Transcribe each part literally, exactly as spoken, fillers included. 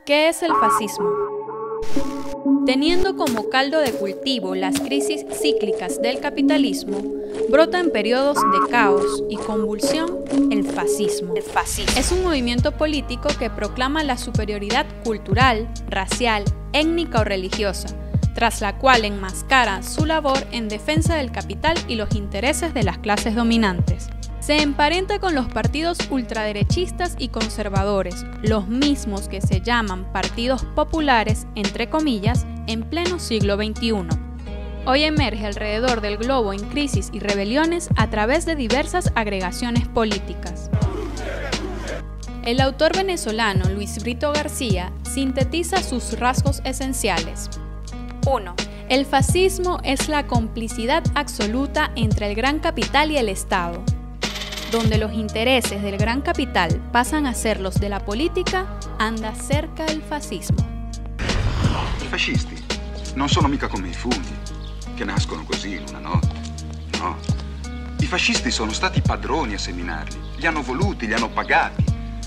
¿Qué es el fascismo? Teniendo como caldo de cultivo las crisis cíclicas del capitalismo, brota en periodos de caos y convulsión el fascismo. El fascismo. Es un movimiento político que proclama la superioridad cultural, racial, étnica o religiosa, tras la cual enmascara su labor en defensa del capital y los intereses de las clases dominantes. Se emparenta con los partidos ultraderechistas y conservadores, los mismos que se llaman partidos populares, entre comillas, en pleno siglo veintiuno. Hoy emerge alrededor del globo en crisis y rebeliones a través de diversas agregaciones políticas. El autor venezolano Luis Brito García sintetiza sus rasgos esenciales. uno. El fascismo es la complicidad absoluta entre el gran capital y el Estado. Donde los intereses del gran capital pasan a ser los de la política, anda cerca el fascismo. I fascisti non sono mica come i funghi, che nascono così in una notte. No. I fascisti sono stati i padroni a seminarli, li hanno voluti, li hanno pagati.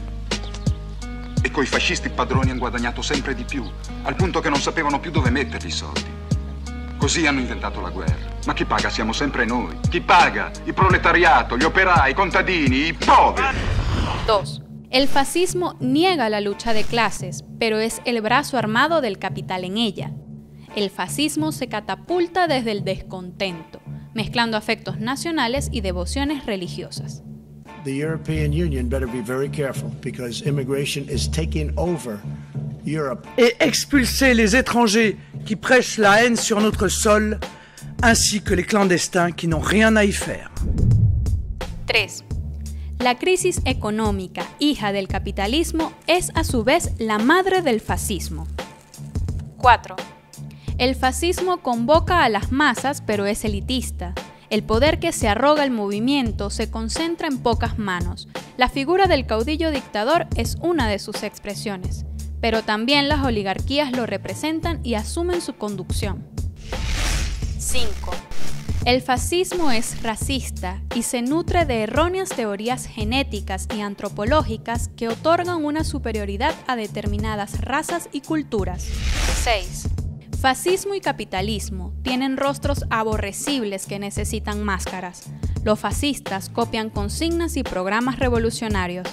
E coi fascisti i padroni hanno guadagnato sempre di più, al punto che non sapevano più dove metterli i soldi. Così hanno inventato la guerra. Ma chi paga siamo sempre noi. Chi paga? Il proletariato, gli operai, i contadini, i poveri. dos. El fascismo niega la lucha de clases, pero es el brazo armado del capital en ella. El fascismo se catapulta desde el descontento, mezclando afectos nacionales y devociones religiosas. The European Union better be very careful because immigration is taking over Europe. Et expulser les étrangers qui prêchent la haine sur notre sol, ainsi que les clandestins qui n'ont rien à y faire. tres. La crisis económica, hija del capitalismo, es a su vez la madre del fascismo. cuatro. El fascismo convoca a las masas, pero es elitista. El poder que se arroga el movimiento se concentra en pocas manos. La figura del caudillo dictador es una de sus expresiones, pero también las oligarquías lo representan y asumen su conducción. cinco. El fascismo es racista y se nutre de erróneas teorías genéticas y antropológicas que otorgan una superioridad a determinadas razas y culturas. seis. Fascismo y capitalismo tienen rostros aborrecibles que necesitan máscaras. Los fascistas copian consignas y programas revolucionarios.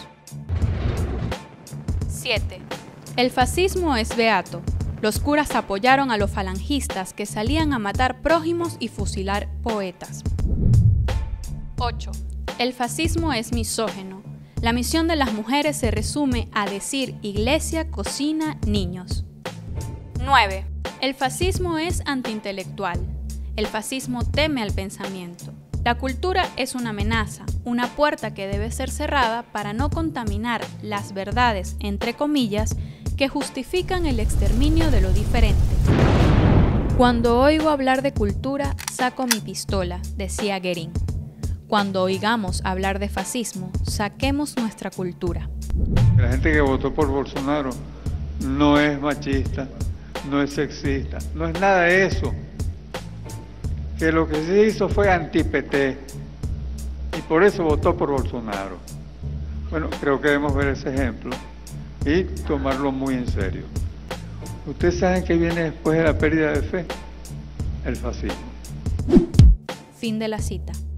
siete. El fascismo es beato. Los curas apoyaron a los falangistas que salían a matar prójimos y fusilar poetas. ocho. El fascismo es misógeno. La misión de las mujeres se resume a decir iglesia, cocina, niños. nueve. El fascismo es antiintelectual. El fascismo teme al pensamiento. La cultura es una amenaza, una puerta que debe ser cerrada para no contaminar las verdades, entre comillas, que justifican el exterminio de lo diferente. Cuando oigo hablar de cultura, saco mi pistola, decía Guerín. Cuando oigamos hablar de fascismo, saquemos nuestra cultura. La gente que votó por Bolsonaro no es machista, no es sexista, no es nada de eso. Que lo que se hizo fue anti-P T y por eso votó por Bolsonaro. Bueno, creo que debemos ver ese ejemplo y tomarlo muy en serio. ¿Ustedes saben qué viene después de la pérdida de fe? El fascismo. Fin de la cita.